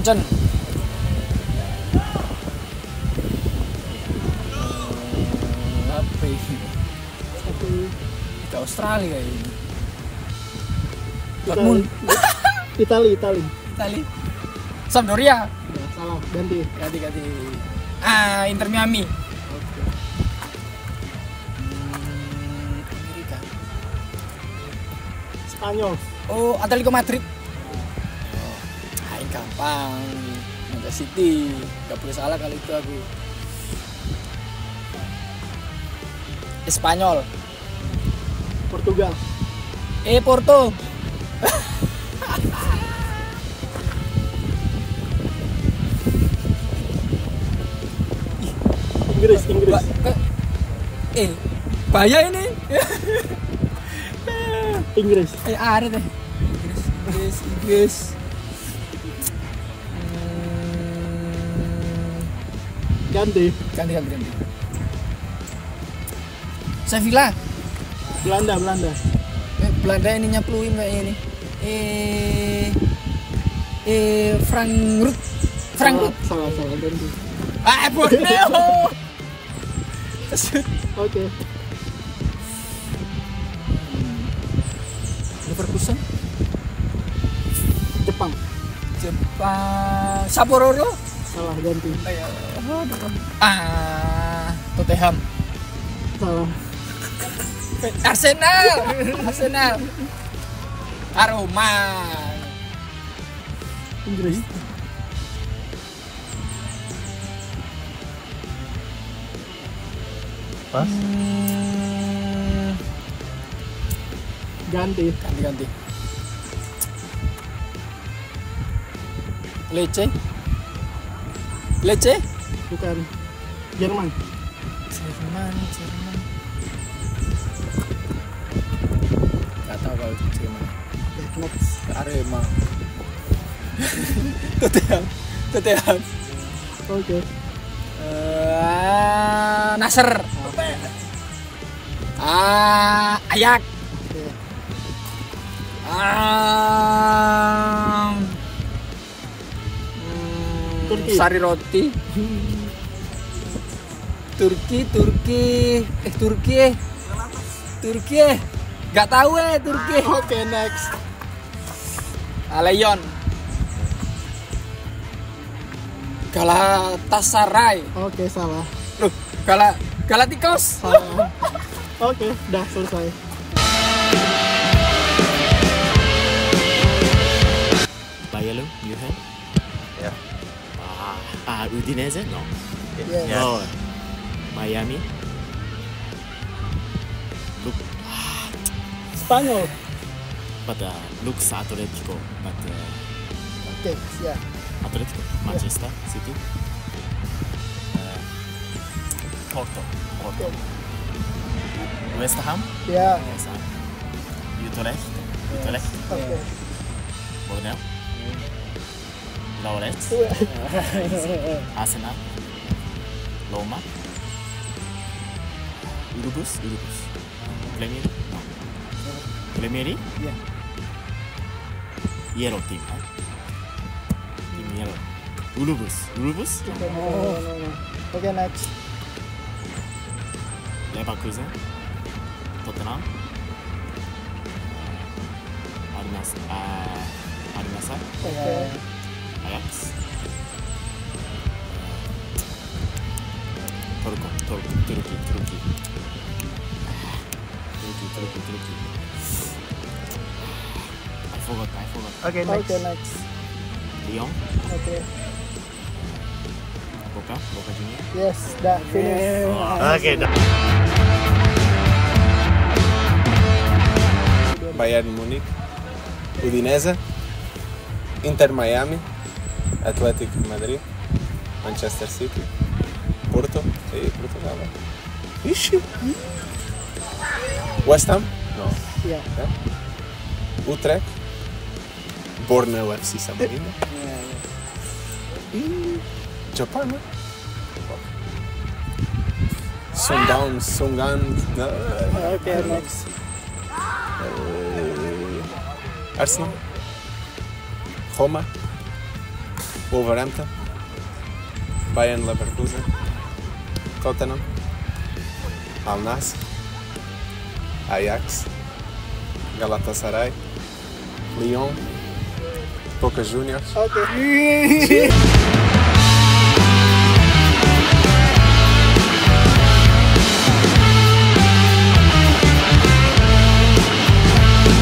Munchen. Apa ini? Ke Australia ini. Dortmund. Itali. Sampdoria. Ya, salah, ganti. Ganti. Inter Miami. Amerika. Spanyol. Oh, Atletico Madrid. Ini gampang. Manchester City. Gak boleh salah kali itu aku. Spanyol. Portugal. Porto. Inggris. Bahaya ini. Inggris. Ada deh. Inggris. Ganti. Sevilla. Belanda. Belanda ini nyapluin kayaknya ini. Frankfurt. Salah ganti. Borneo. Oke. Leverkusen. Jepang. Sapporo. Salah, ganti. Tottenham. Salah. Arsenal. Roma. Inggris. Pas. Ganti. Lecce. Bukan. Jerman. Gak tahu kalau itu Jerman. Next. Arema. Tottenham. Oke. Nasser. Ayak. Oke. Turki. Sari roti. Turki. Gak tahu Turki. Oke, next. Lyon. Galatasaray. Oke, salah. Loh, Galacticos. Salah. Oke, dah selesai. Bayern München. Ya. Udinese? No. Yes. Ya. No. Miami. Spanyol. But looks Atletico. But Oke, siap. Atletico. Manchester City. Porto. Oke. West Ham. Ya. West Ham. Utrecht. Oke. Borneo. Lawrence. Arsenal. Roma. Uruguay. Premier League? Yeah. Yellow team, huh? Team yellow. Uruguay? No. Oke, next. Leverkusen. Tottenham. Al-Nassr. Oke. Ajax. Turki. I forgot. Oke, next. Oke, next. Lyon. Oke. Boca Junior. Yes, dah finish. Oke, dah. Bayern Munich, Udinese, Inter Miami, Atletico Madrid, Manchester City, Porto, Portugal. Ixi. West Ham? No. Ya. Utrecht, Borneo FC San Marino. Japan, no? Sungan. No. Oke, next. Arsenal, Roma, Wolverhampton, Bayern Leverkusen, Tottenham, Al Nassr, Ajax, Galatasaray, Lyon, Boca Juniors. Okay.